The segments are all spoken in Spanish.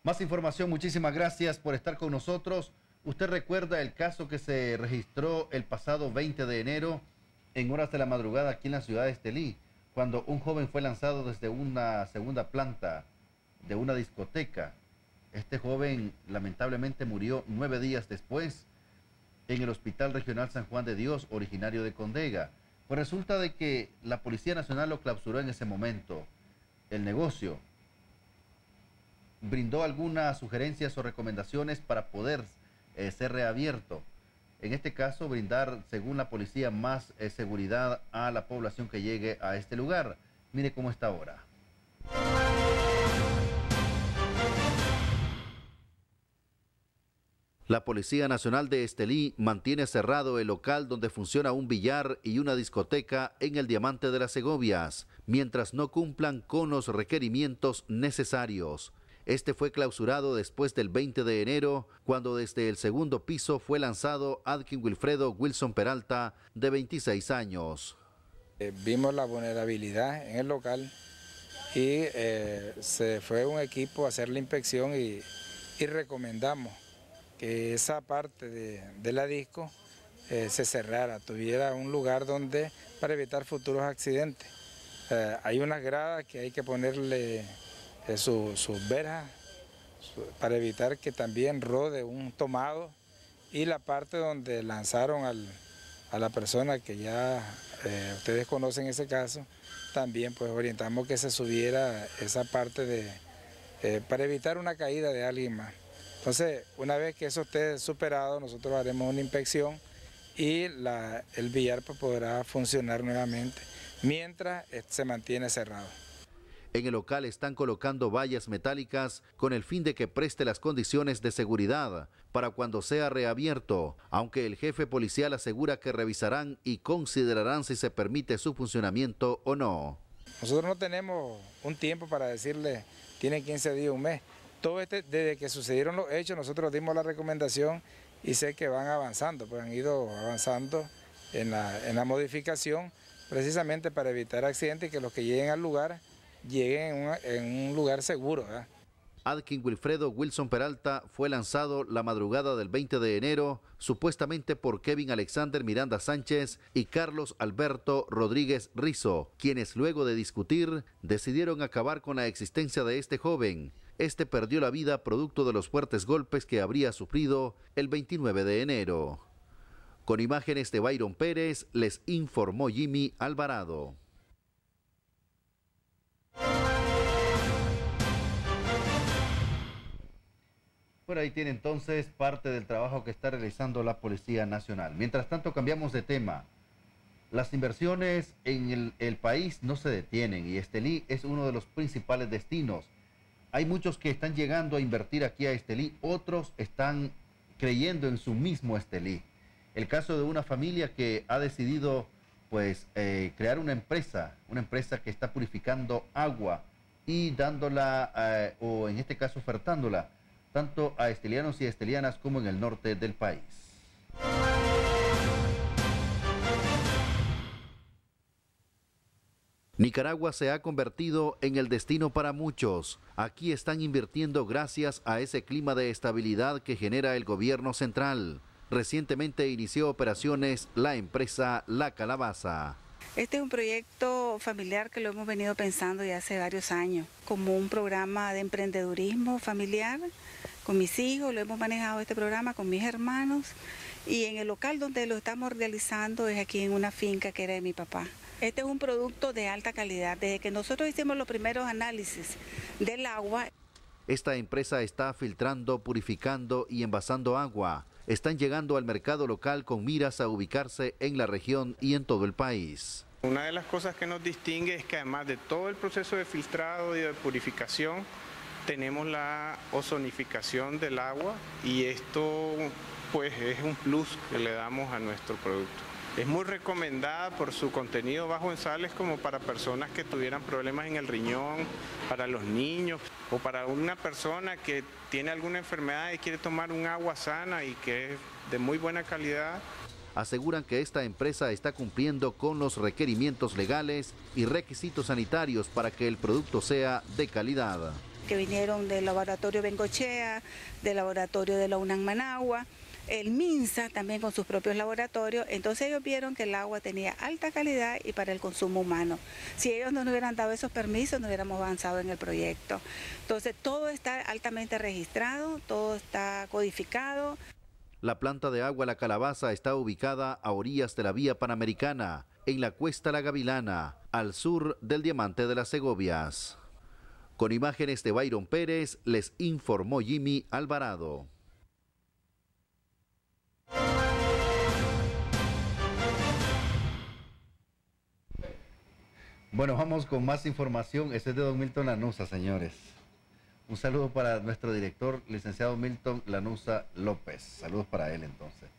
Más información, muchísimas gracias por estar con nosotros. Usted recuerda el caso que se registró el pasado 20 de enero en horas de la madrugada aquí en la ciudad de Estelí, cuando un joven fue lanzado desde una segunda planta de una discoteca. Este joven lamentablemente murió 9 días después en el Hospital Regional San Juan de Dios, originario de Condega. Pues resulta de que la Policía Nacional lo clausuró en ese momento. El negocio brindó algunas sugerencias o recomendaciones para poder ser reabierto. En este caso, brindar, según la policía, más seguridad a la población que llegue a este lugar. Mire cómo está ahora. La Policía Nacional de Estelí mantiene cerrado el local donde funciona un billar y una discoteca en el Diamante de las Segovias, mientras no cumplan con los requerimientos necesarios. Este fue clausurado después del 20 de enero, cuando desde el segundo piso fue lanzado Adkin Wilfredo Wilson Peralta, de 26 años. Vimos la vulnerabilidad en el local y se fue un equipo a hacer la inspección y recomendamos que esa parte de la disco se cerrara, tuviera un lugar donde para evitar futuros accidentes. Hay unas gradas que hay que ponerle sus verjas para evitar que también rode un tomado, y la parte donde lanzaron a la persona que ya ustedes conocen ese caso, también pues orientamos que se subiera esa parte para evitar una caída de alguien más. Entonces, una vez que eso esté superado, nosotros haremos una inspección y el billar pues podrá funcionar nuevamente mientras se mantiene cerrado. En el local están colocando vallas metálicas con el fin de que preste las condiciones de seguridad para cuando sea reabierto, aunque el jefe policial asegura que revisarán y considerarán si se permite su funcionamiento o no. Nosotros no tenemos un tiempo para decirle, tienen 15 días, un mes. Todo desde que sucedieron los hechos, nosotros dimos la recomendación y sé que van avanzando, pues han ido avanzando en la modificación, precisamente para evitar accidentes y que los que lleguen al lugar lleguen en un lugar seguro, ¿verdad? Adkin Wilfredo Wilson Peralta fue lanzado la madrugada del 20 de enero, supuestamente por Kevin Alexander Miranda Sánchez y Carlos Alberto Rodríguez Rizo, quienes luego de discutir decidieron acabar con la existencia de este joven. Este perdió la vida producto de los fuertes golpes que habría sufrido el 29 de enero. Con imágenes de Byron Pérez, les informó Jimmy Alvarado. Por ahí tiene entonces parte del trabajo que está realizando la Policía Nacional. Mientras tanto, cambiamos de tema. Las inversiones en el país no se detienen y Estelí es uno de los principales destinos. Hay muchos que están llegando a invertir aquí a Estelí, otros están creyendo en su mismo Estelí. El caso de una familia que ha decidido pues crear una empresa que está purificando agua y dándola, o en este caso ofertándola, tanto a estelianos y estelianas como en el norte del país. Nicaragua se ha convertido en el destino para muchos. Aquí están invirtiendo gracias a ese clima de estabilidad que genera el gobierno central. Recientemente inició operaciones la empresa La Calabaza. Este es un proyecto familiar que lo hemos venido pensando ya hace varios años, como un programa de emprendedurismo familiar. Con mis hijos lo hemos manejado este programa, con mis hermanos, y en el local donde lo estamos realizando es aquí en una finca que era de mi papá. Este es un producto de alta calidad. Desde que nosotros hicimos los primeros análisis del agua. Esta empresa está filtrando, purificando y envasando agua. Están llegando al mercado local con miras a ubicarse en la región y en todo el país. Una de las cosas que nos distingue es que además de todo el proceso de filtrado y de purificación, tenemos la ozonificación del agua, y esto pues es un plus que le damos a nuestro producto. Es muy recomendada por su contenido bajo en sales, como para personas que tuvieran problemas en el riñón, para los niños o para una persona que tiene alguna enfermedad y quiere tomar un agua sana y que es de muy buena calidad. Aseguran que esta empresa está cumpliendo con los requerimientos legales y requisitos sanitarios para que el producto sea de calidad. que vinieron del laboratorio Bengochea, del laboratorio de la UNAM Managua, el MINSA también con sus propios laboratorios. Entonces ellos vieron que el agua tenía alta calidad y para el consumo humano. Si ellos no nos hubieran dado esos permisos, no hubiéramos avanzado en el proyecto. Entonces todo está altamente registrado, todo está codificado. La planta de agua La Calabaza está ubicada a orillas de la vía Panamericana, en la Cuesta La Gavilana, al sur del Diamante de las Segovias. Con imágenes de Byron Pérez, les informó Jimmy Alvarado. Bueno, vamos con más información. Este es de don Milton Lanuza, señores. Un saludo para nuestro director, licenciado Milton Lanuza López. Saludos para él, entonces.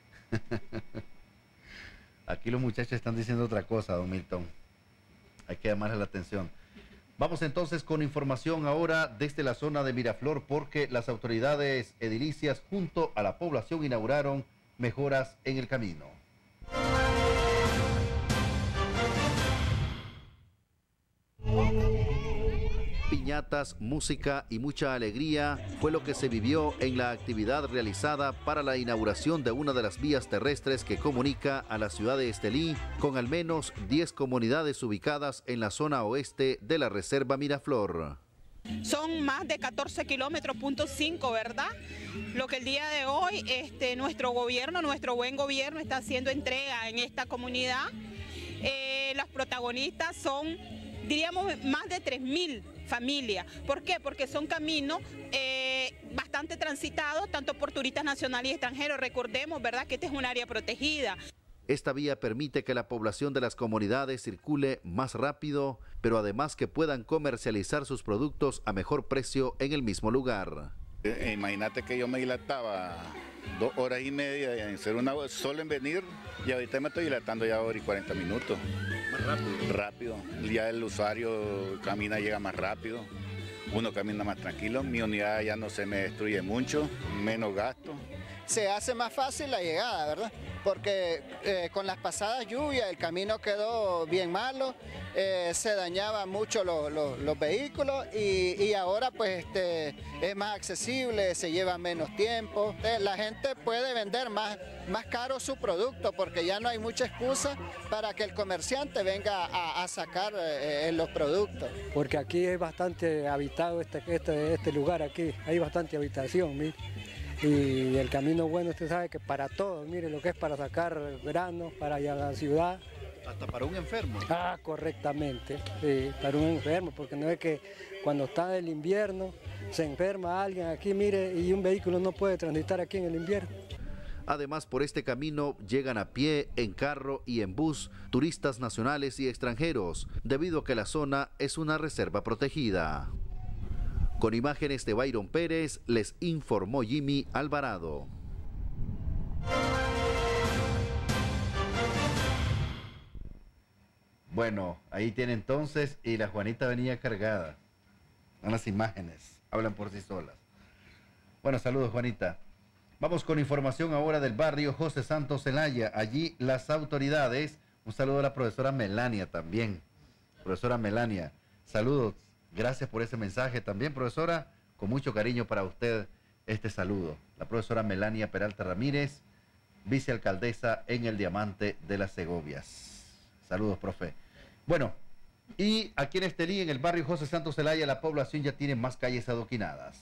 Aquí los muchachos están diciendo otra cosa, don Milton. Hay que llamarle la atención. Vamos entonces con información ahora desde la zona de Miraflor, porque las autoridades edilicias junto a la población inauguraron mejoras en el camino. Piñatas, música y mucha alegría fue lo que se vivió en la actividad realizada para la inauguración de una de las vías terrestres que comunica a la ciudad de Estelí con al menos 10 comunidades ubicadas en la zona oeste de la Reserva Miraflor. Son más de 14 kilómetros, .5, ¿verdad? Lo que el día de hoy nuestro gobierno, nuestro buen gobierno está haciendo entrega en esta comunidad. Los protagonistas son, diríamos, más de 3.000 familias. ¿Por qué? Porque son caminos bastante transitados, tanto por turistas nacionales y extranjeros. Recordemos, ¿verdad?, que este es un área protegida. Esta vía permite que la población de las comunidades circule más rápido, pero además que puedan comercializar sus productos a mejor precio en el mismo lugar. Imagínate que yo me dilataba 2 horas y media en ser solo en venir, y ahorita me estoy dilatando ya 1 hora y 40 minutos. Más rápido. Rápido. Ya el usuario camina, llega más rápido. Uno camina más tranquilo. Mi unidad ya no se me destruye mucho, menos gasto. Se hace más fácil la llegada, ¿verdad? Porque con las pasadas lluvias el camino quedó bien malo, se dañaban mucho los vehículos y ahora pues es más accesible, se lleva menos tiempo. La gente puede vender más caro su producto porque ya no hay mucha excusa para que el comerciante venga a sacar los productos. Porque aquí es bastante habitado este lugar aquí, hay bastante habitación, mire. Y el camino bueno, usted sabe que para todo, mire lo que es para sacar granos, para ir a la ciudad. Hasta para un enfermo. Ah, correctamente, sí, para un enfermo, porque no es que cuando está el invierno se enferma alguien aquí, mire, y un vehículo no puede transitar aquí en el invierno. Además, por este camino llegan a pie, en carro y en bus turistas nacionales y extranjeros, debido a que la zona es una reserva protegida. Con imágenes de Byron Pérez, les informó Jimmy Alvarado. Bueno, ahí tiene entonces, y la Juanita venía cargada. Son las imágenes, hablan por sí solas. Bueno, saludos, Juanita. Vamos con información ahora del barrio José Santos Zelaya. Allí las autoridades, un saludo a la profesora Melania también. Profesora Melania, saludos. Gracias por ese mensaje también, profesora. Con mucho cariño para usted este saludo. La profesora Melania Peralta Ramírez, vicealcaldesa en el Diamante de las Segovias. Saludos, profe. Bueno, y aquí en Estelí, en el barrio José Santos Zelaya, la población ya tiene más calles adoquinadas.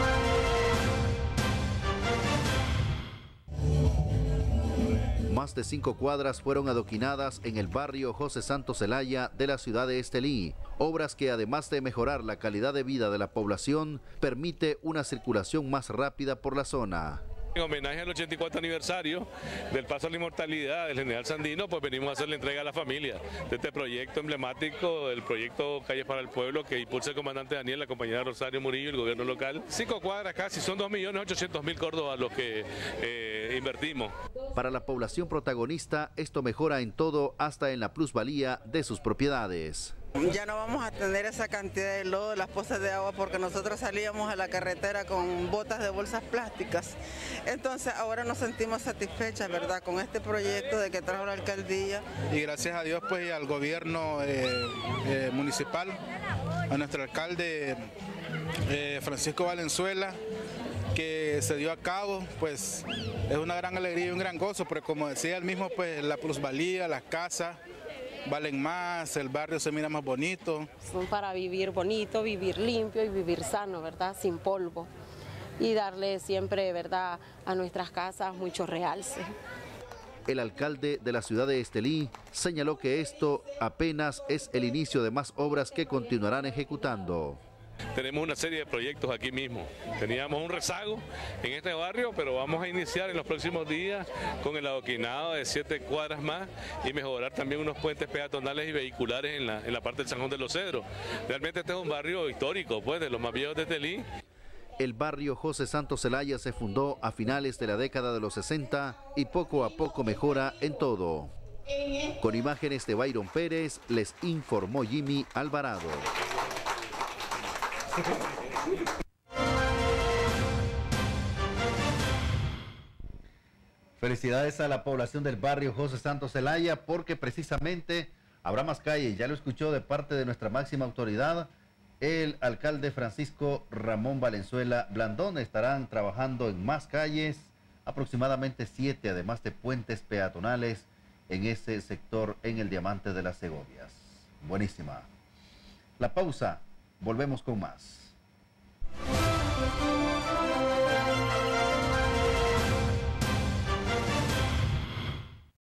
Más de 5 cuadras fueron adoquinadas en el barrio José Santos Zelaya de la ciudad de Estelí. Obras que, además de mejorar la calidad de vida de la población, permite una circulación más rápida por la zona. En homenaje al 84 aniversario del paso a la inmortalidad del general Sandino, pues venimos a hacer la entrega a la familia de este proyecto emblemático, el proyecto Calles para el Pueblo, que impulsa el comandante Daniel, la compañera Rosario Murillo y el gobierno local. 5 cuadras casi, son 2.800.000 córdobas los que invertimos. Para la población protagonista, esto mejora en todo, hasta en la plusvalía de sus propiedades. Ya no vamos a tener esa cantidad de lodo, las pozas de agua, porque nosotros salíamos a la carretera con botas de bolsas plásticas. Entonces ahora nos sentimos satisfechas, ¿verdad?, con este proyecto de que trajo la alcaldía. Y gracias a Dios, pues, y al gobierno municipal, a nuestro alcalde Francisco Valenzuela, que se dio a cabo, pues es una gran alegría y un gran gozo, porque como decía él mismo, pues la plusvalía, las casas valen más, el barrio se mira más bonito. Son para vivir bonito, vivir limpio y vivir sano, ¿verdad?, sin polvo, y darle siempre, ¿verdad?, a nuestras casas mucho realce. El alcalde de la ciudad de Estelí señaló que esto apenas es el inicio de más obras que continuarán ejecutando. Tenemos una serie de proyectos aquí mismo. Teníamos un rezago en este barrio, pero vamos a iniciar en los próximos días con el adoquinado de 7 cuadras más y mejorar también unos puentes peatonales y vehiculares en la parte del San Juan de los Cedros. Realmente este es un barrio histórico, pues, de los más viejos de Estelí. El barrio José Santos Zelaya se fundó a finales de la década de los 60 y poco a poco mejora en todo. Con imágenes de Byron Pérez, les informó Jimmy Alvarado. Felicidades a la población del barrio José Santos Zelaya, porque precisamente habrá más calles. Ya lo escuchó de parte de nuestra máxima autoridad, el alcalde Francisco Ramón Valenzuela Blandón. Estarán trabajando en más calles, aproximadamente 7, además de puentes peatonales en ese sector en el Diamante de las Segovias. Buenísima. La pausa, volvemos con más.